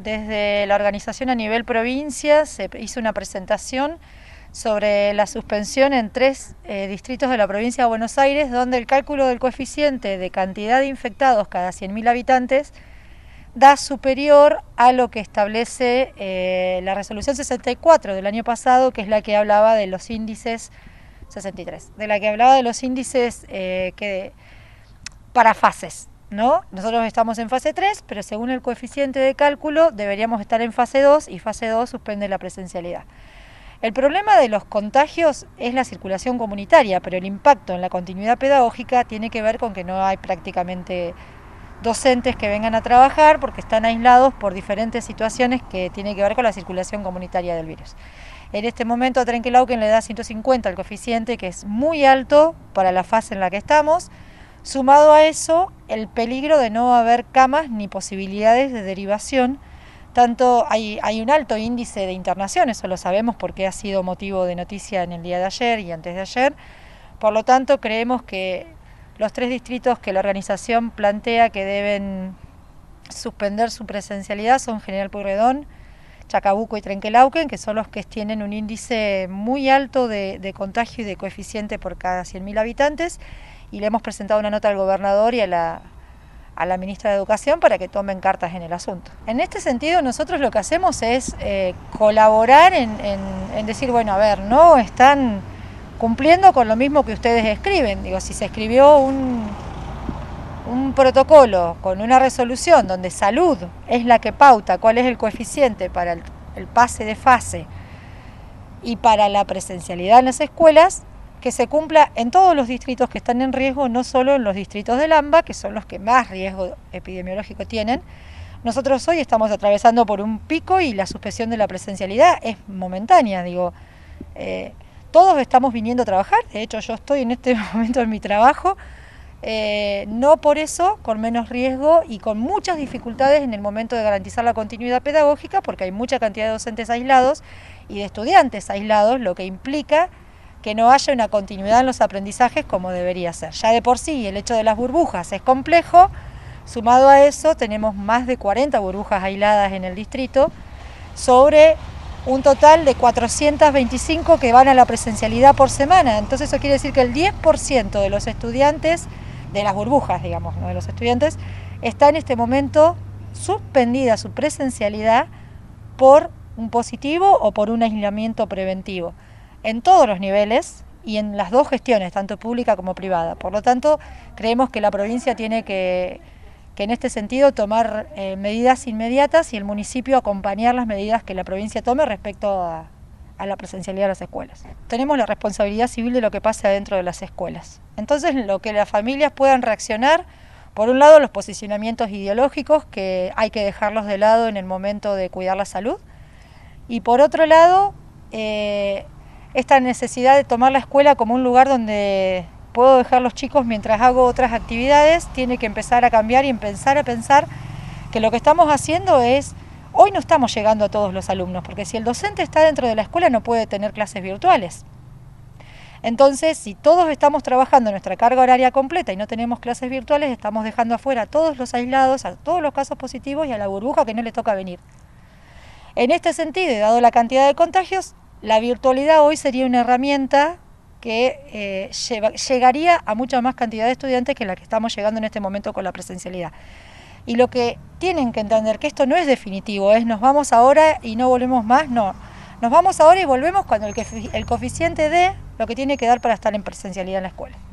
Desde la organización a nivel provincia se hizo una presentación sobre la suspensión en 3 distritos de la provincia de Buenos Aires, donde el cálculo del coeficiente de cantidad de infectados cada 100.000 habitantes da superior a lo que establece la resolución 64 del año pasado, que es la que hablaba de los índices 63, de la que hablaba de los índices para fases, ¿no? Nosotros estamos en fase 3, pero según el coeficiente de cálculo deberíamos estar en fase 2 y fase 2 suspende la presencialidad. El problema de los contagios es la circulación comunitaria, pero el impacto en la continuidad pedagógica tiene que ver con que no hay prácticamente docentes que vengan a trabajar porque están aislados por diferentes situaciones que tienen que ver con la circulación comunitaria del virus. En este momento a Trenquelauquen le da 150 el coeficiente, que es muy alto para la fase en la que estamos. Sumado a eso, el peligro de no haber camas ni posibilidades de derivación. Tanto hay un alto índice de internación, eso lo sabemos porque ha sido motivo de noticia en el día de ayer y antes de ayer. Por lo tanto, creemos que los 3 distritos que la organización plantea que deben suspender su presencialidad son General Pueyrredón, Chacabuco y Trenquelauquen, que son los que tienen un índice muy alto de contagio y de coeficiente por cada 100.000 habitantes, y le hemos presentado una nota al gobernador y a la ministra de Educación para que tomen cartas en el asunto. En este sentido, nosotros lo que hacemos es colaborar en decir, bueno, a ver, no están cumpliendo con lo mismo que ustedes escriben. Digo, si se escribió un protocolo con una resolución donde salud es la que pauta cuál es el coeficiente para el pase de fase y para la presencialidad en las escuelas, que se cumpla en todos los distritos que están en riesgo, no solo en los distritos del AMBA, que son los que más riesgo epidemiológico tienen. Nosotros hoy estamos atravesando por un pico y la suspensión de la presencialidad es momentánea. Digo, todos estamos viniendo a trabajar, de hecho yo estoy en este momento en mi trabajo, no por eso con menos riesgo y con muchas dificultades en el momento de garantizar la continuidad pedagógica, porque hay mucha cantidad de docentes aislados y de estudiantes aislados, lo que implica que no haya una continuidad en los aprendizajes como debería ser. Ya de por sí el hecho de las burbujas es complejo, sumado a eso tenemos más de 40 burbujas aisladas en el distrito, sobre un total de 425 que van a la presencialidad por semana. Entonces eso quiere decir que el 10% de los estudiantes, de las burbujas digamos, no de los estudiantes, está en este momento suspendida su presencialidad por un positivo o por un aislamiento preventivo, en todos los niveles y en las 2 gestiones, tanto pública como privada. Por lo tanto, creemos que la provincia tiene que en este sentido tomar medidas inmediatas y el municipio acompañar las medidas que la provincia tome respecto a la presencialidad de las escuelas. Tenemos la responsabilidad civil de lo que pasa dentro de las escuelas. Entonces, lo que las familias puedan reaccionar, por un lado, los posicionamientos ideológicos, que hay que dejarlos de lado en el momento de cuidar la salud, y por otro lado, esta necesidad de tomar la escuela como un lugar donde puedo dejar los chicos mientras hago otras actividades, tiene que empezar a cambiar y empezar a pensar que lo que estamos haciendo es, hoy no estamos llegando a todos los alumnos, porque si el docente está dentro de la escuela no puede tener clases virtuales. Entonces, si todos estamos trabajando en nuestra carga horaria completa y no tenemos clases virtuales, estamos dejando afuera a todos los aislados, a todos los casos positivos y a la burbuja que no le toca venir. En este sentido, y dado la cantidad de contagios, la virtualidad hoy sería una herramienta que llegaría a mucha más cantidad de estudiantes que la que estamos llegando en este momento con la presencialidad. Y lo que tienen que entender que esto no es definitivo, es nos vamos ahora y no volvemos más, no. Nos vamos ahora y volvemos cuando el coeficiente dé lo que tiene que dar para estar en presencialidad en la escuela.